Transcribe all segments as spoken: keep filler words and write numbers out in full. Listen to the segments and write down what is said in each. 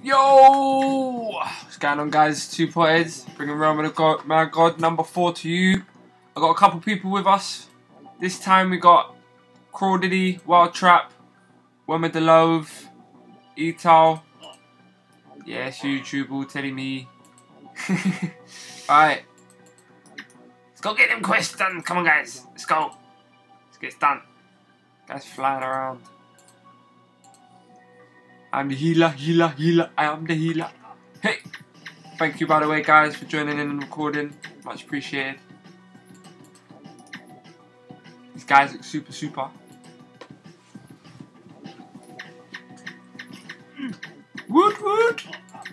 Yo! What's going on, guys? Two Potted, bringing Realm of God, my God number four to you. I got a couple people with us. This time we got Crawdaddy, Wild Trap, Wema Delove, Etal. Yes, YouTube all telling me. Alright. Let's go get them quests done. Come on, guys. Let's go. Let's get it done. Guys flying around. I'm the healer, healer, healer. I am the healer. Hey! Thank you, by the way, guys, for joining in and recording. Much appreciated. These guys look super, super. Woot, woot!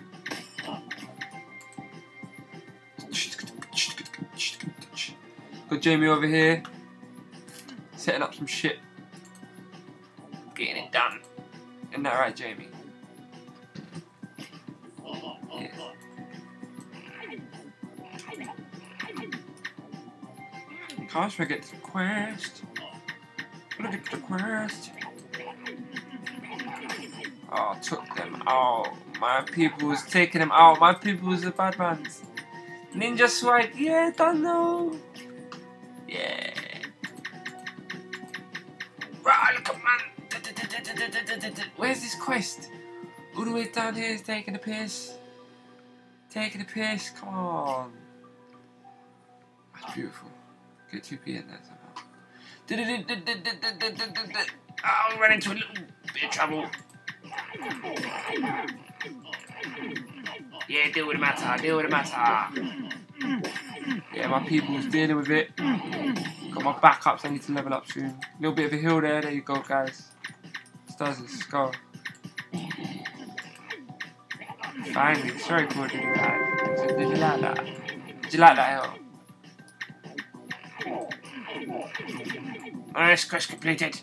Got Jamie over here. Setting up some shit. Getting it done. Isn't that right, Jamie? Yeah. Can't forget the quest. Look at the quest. Oh, took them out. My people was taking them out. My people was the bad ones. Ninja swag. Yeah, don't know. Yeah. Right, look at man. Where's this quest? All the way down here is taking the piss. Taking the piss, come on. That's beautiful. Get two P in there somehow. Oh, we ran into a little bit of trouble. Yeah, deal with the matter, deal with the matter. Yeah, my people's dealing with it. Got my backups, I need to level up soon. A little bit of a heal there, there you go, guys. Does it? Let's go. Finally, sorry, Crawdaddy, guys. Did you like that? Did you like that hill? Nice, quest completed.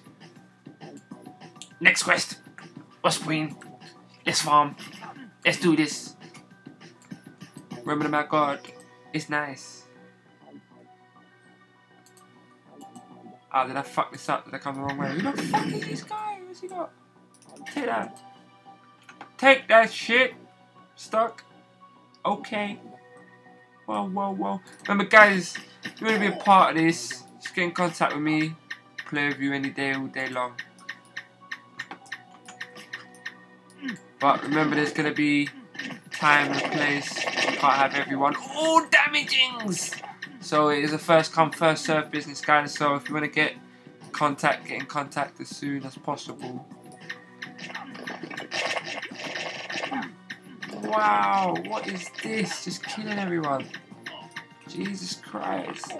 Next quest. What's Queen? Let's farm. Let's do this. Remember my God. It's nice. Ah, oh, did I fuck this up? Did I come the wrong way? Who the fuck is this guy? What's he got? Take that. Take that shit. Stuck. Okay. Whoa, whoa, whoa. Remember, guys, if you want to be a part of this, just get in contact with me. Play with you any day, all day long. But remember, there's going to be time and place. You can't have everyone all damagings. So it is a first come, first serve business, guys. So if you want to get in contact, get in contact as soon as possible. Wow, what is this? Just killing everyone. Jesus Christ.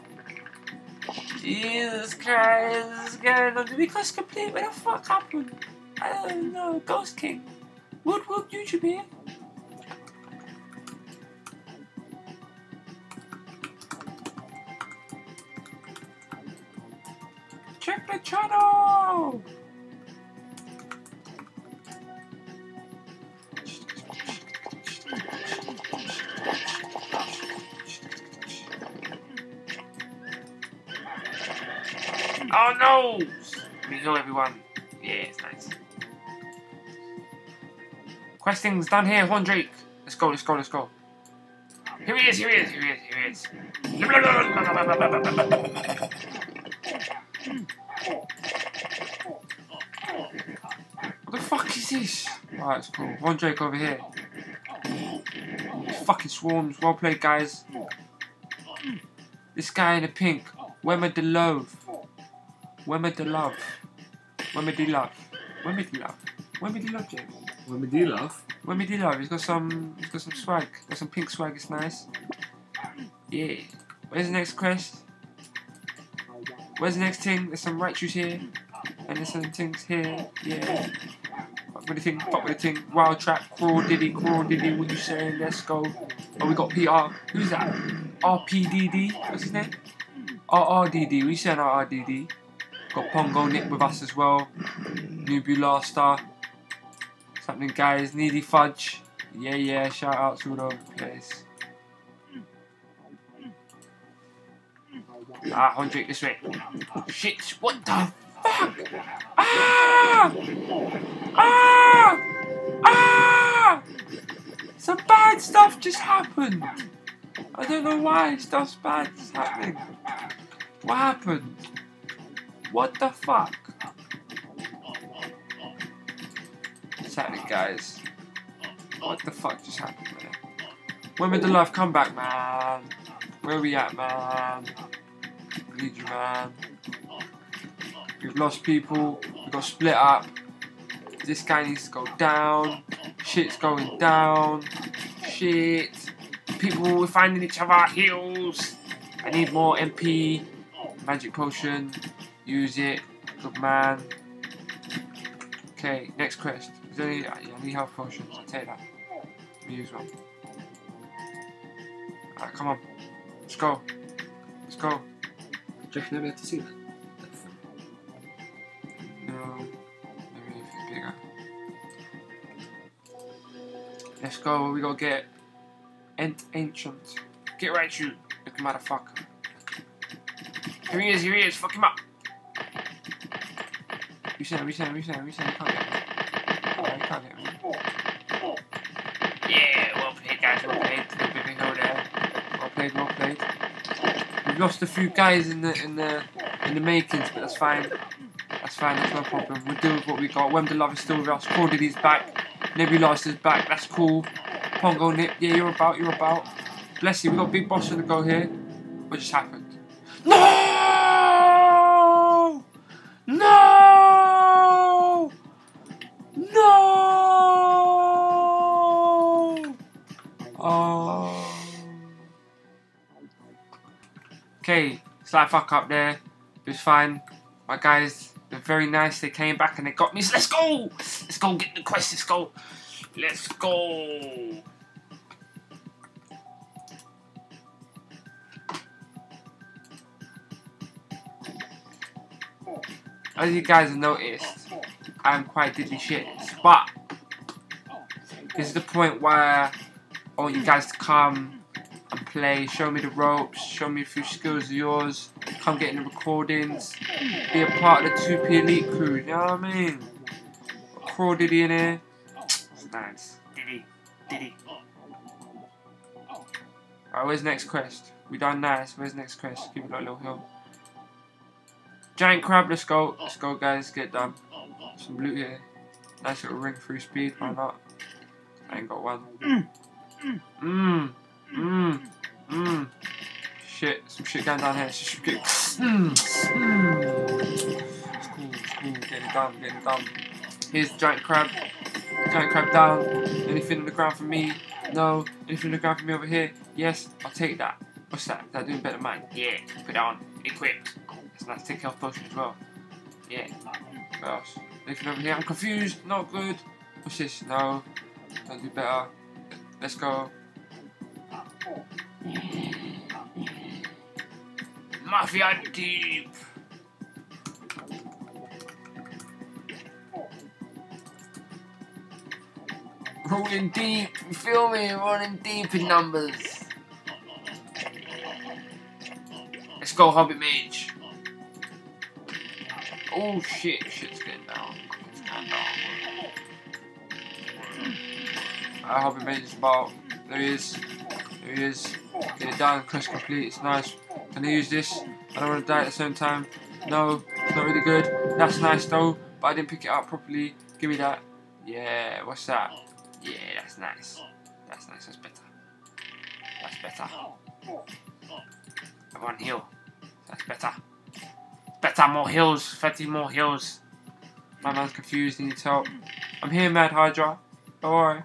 Jesus Christ, what's going on? Did we quest complete? What the fuck happened? I don't know. Ghost King. Woot woot, YouTube here. Check the channel! Oh no! Let me heal everyone. Yeah, it's nice. Questing's done here, Horndrake. Let's go, let's go, let's go. Here he is, here he is, here he is, here he is. What the fuck is this? Alright, it's cool. Horndrake over here. Fucking swarms. Well played, guys. This guy in the pink. Wema Delove. Wema Delove. Wema Delove. Wema Delove. Wema Delove, James. Wema Delove? Wema Delove. He's got some. He's got some swag. Got some pink swag. It's nice. Yeah. Where's the next quest? Where's the next thing? There's some right shoes here, and there's some things here. Yeah. Fuck with the thing. Fuck with the thing. Wild Trap. Crawdaddy. Crawdaddy. What you saying? Let's go. Oh, we got P R. Who's that? R P D D. What's his name? R R D D. What you saying? R R D D. Got Pongo Nick with us as well. Nubular Star. Something, guys. Needy Fudge. Yeah, yeah. Shout out to all over the place. Ah, Horndrake this way. Shit, what the fuck? Ah! Ah! Ah! Some bad stuff just happened. I don't know why stuff's bad is happening. What happened? What the fuck? What's happening, guys? What the fuck just happened there? When will the live come back, man? Where we at, man? Need you, man. We've lost people. We got split up. This guy needs to go down. Shit's going down. Shit. People are finding each other. Heals. I need more M P. Magic potion. Use it. Good man. Okay, next quest. Is there any, yeah, I need health potions. I'll take that. Let me use one. Alright, come on. Let's go. Let's go. Do you reckon they'll be able to see that? No. Maybe if it's bigger. Let's go. We gotta get Ent Ancient. Get right, you. Look, motherfucker. Here he is. Here he is. Fuck him up. Reset, reset, reset, reset. You can't get me. Oh, you can't get me. Yeah, well played, guys. Well played. Good big hill there. Well played. Well played. We've lost a few guys in the in the in the makings, but that's fine. That's fine. That's no problem. We'll deal with what we got. Wem the Love is still with us. Cordidy's back. Nebulous is back. That's cool. Pongo Nip. Yeah, you're about. You're about. Bless you. We got big boss on the go here. What just happened? No! No! No! Oh. Okay, slight fuck up there. It was fine. My guys, they're very nice. They came back and they got me. So let's go! Let's go get the quest. Let's go. Let's go. As you guys have noticed, I'm quite diddly shit, but this is the point where I want you guys to come and play, show me the ropes, show me a few skills of yours, come get in the recordings, be a part of the two P Elite crew, you know what I mean? Crawl Diddy in here, it's nice, Diddy, Diddy. Alright, where's the next quest? We done nice, where's the next quest? Give it a little hill. Giant crab, let's go. Let's go, guys. Get done. Some loot here. Nice little ring through speed. Why not? I ain't got one. Mmm. Mmm. Mmm. Shit. Some shit going down here. Mmm. Mmm. It's cool. It's cool. Getting it done. Getting it done. Here's the giant crab. Giant crab down. Anything on the ground for me? No. Anything on the ground for me over here? Yes. I'll take that. What's that? Is that doing better than mine? Yeah. Put it on. Equipped. It's nice to take health potion as well. Yeah. What else? Anything over here? I'm confused. Not good. What's this? No. Don't do better. Let's go. Mafia deep. Rolling deep. You feel me? Rolling deep in numbers. Let's go, Hobbit Mage. Oh shit, shit's getting down. It's going down. I hope it made this ball. There he is. There he is. Get it down, quest complete. It's nice. Can I use this? I don't want to die at the same time. No, it's not really good. That's nice though, but I didn't pick it up properly. Give me that. Yeah, what's that? Yeah, that's nice. That's nice. That's better. That's better. I want heal. That's better. Better, more heals. Fatty, more heals. My man's confused. He needs help. I'm here, Mad Hydra. Don't worry.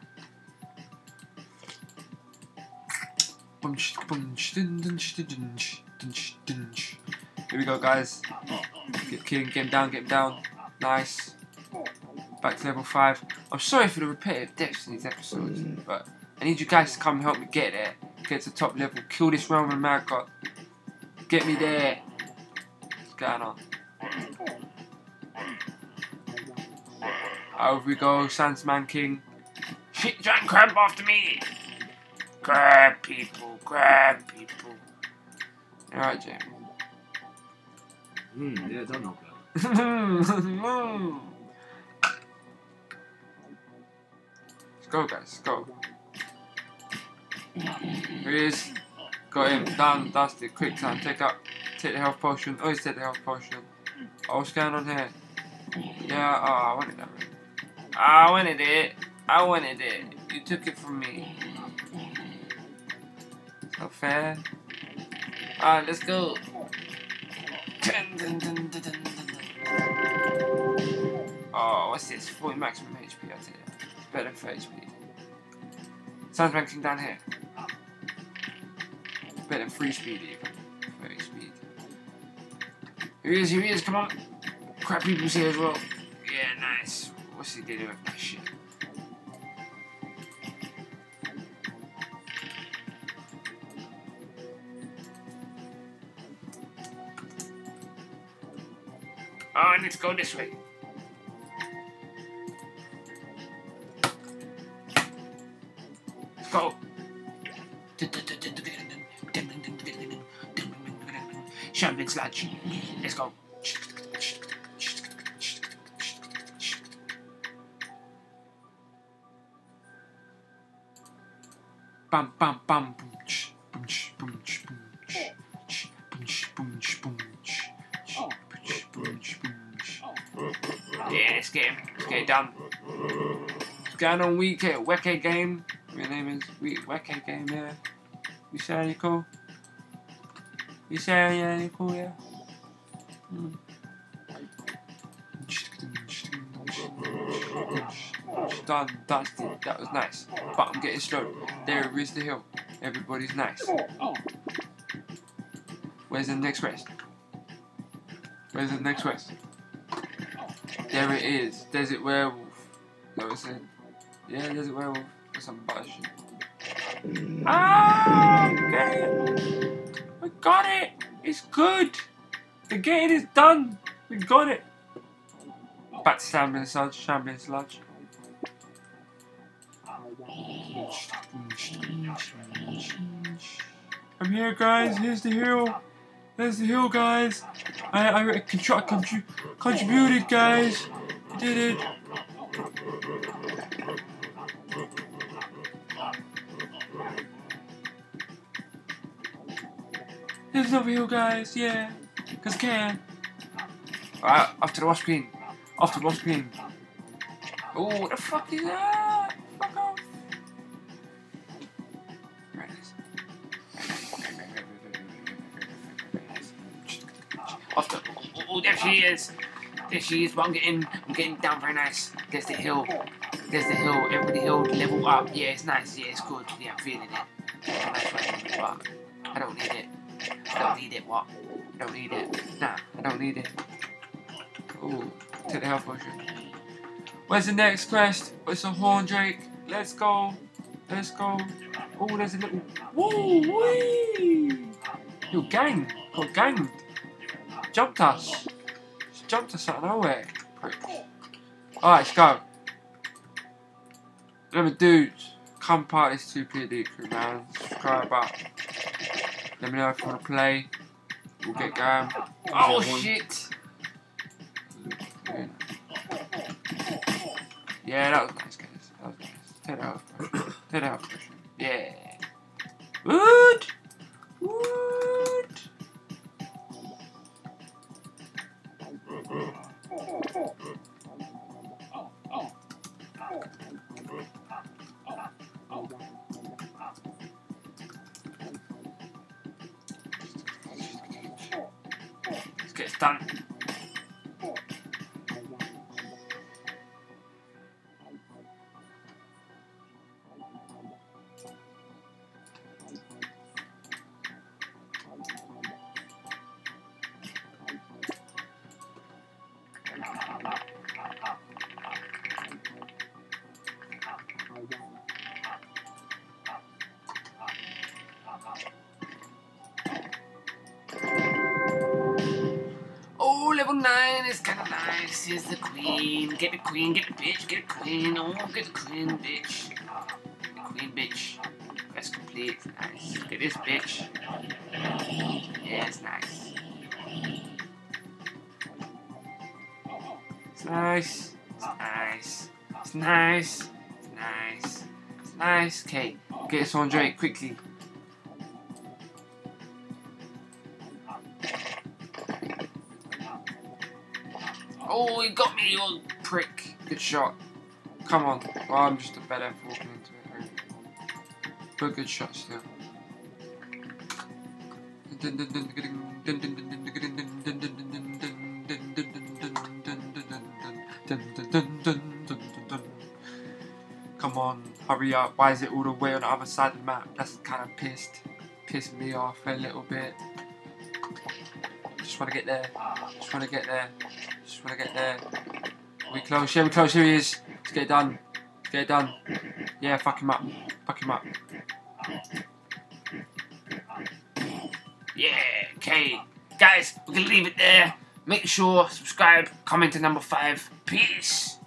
Here we go, guys. Get King, get him down, get him down. Nice. Back to level five. I'm sorry for the repetitive deaths in these episodes, but I need you guys to come and help me get there. Get to the top level. Kill this realm of Mad God. Get me there. What's going on? Over we go, Sandsman King. Shit, giant crab after me! Grab people, grab people. Alright, Jamie. Hmm, yeah, don't know that. Let's go, guys, let's go. Here he is. Got him. Done. Dusted. Quick time. Take up. Take the health potion. Always take the health potion. Oh, what's going on here? Yeah, oh, I wanted that ring. I wanted it. I wanted it. You took it from me. It's not fair. Alright, let's go. Dun, dun, dun, dun, dun, dun, dun. Oh, what's this? forty maximum H P, I'll tell you. It's better than thirty H P. Sounds ranking down here. Better than three speed even. thirty speed. Here he is, here he is, come on. Crap people's here as well. Yeah, nice. What's he doing with that shit? Oh, I need to go this way. Let's go. Champion sludge. Let's go. Bam bam bam boom ch boom ch boom ch boom ch boom ch boom ch boom ch boom ch boom ch. Yeah, let's get him. Let's get it done. What's going on, Weke Weke game? Your name is Weke game, yeah. You say you cool? You say yeah, you cool, yeah. Mm. Done, dusted. That was nice. But I'm getting slow. There is the hill. Everybody's nice. Where's the next quest? Where's the next quest? There it is. Desert werewolf. That was it. Yeah, desert werewolf. Or some bullshit. Ah! Okay. We got it. It's good. The game is done. We got it. Back to Champion Sludge. Champion Sludge. I'm here, guys. Here's the hill. There's the hill, guys. I I contri contri contributed, guys. I did it. There's another hill, guys. Yeah, cause can. Alright, off to the wash queen. Off to the wash queen. Oh, what the fuck is that? Fuck off. Right, off to. Oh, oh, there she is. There she is. But I'm getting, I'm getting down very nice. There's the hill. There's the hill. Everybody hill level up. Yeah, it's nice. Yeah, it's good. Yeah, I'm feeling it. It's a nice way, but I don't need it. I don't need it. What? I don't need it. Nah, I don't need it. Ooh, take the health potion. Where's the next quest? It's a horn drake. Let's go. Let's go. Oh, there's a little. Woo wee! Yo, gang. Got ganged. Jumped us. She jumped us out of nowhere. Alright, let's go. Remember, dudes, come part of this two P D crew, man. Subscribe up. Let me know if you want to play. We'll get going. Oh, shit! Yeah, that was nice, guys. That was nice. Take it out. Take it out. Yeah. Wood! Wood! Let's get it done. Oh, level nine is kind of nice. Here's the queen. Get the queen, get the bitch, get the queen. Oh, get the queen, bitch. The queen, bitch. That's complete. Nice. Get this bitch. Yeah, it's nice. It's nice. It's nice. It's nice. It's nice. It's nice. Okay. Get us on Drake quickly. Oh, he got me, you old prick. Good shot. Come on. Well, I'm just a better walking into it. Really. But good shot still. Come on, hurry up. Why is it all the way on the other side of the map? That's kind of pissed. Pissed me off a little bit. Just want to get there. Just want to get there. Just want to get there. Are we close? Yeah, we're close. Here he is. Let's get it done. Let's get it done. Yeah, fuck him up. Fuck him up. Yeah, okay. Guys, we're going to leave it there. Make sure, subscribe, comment to number five. Peace.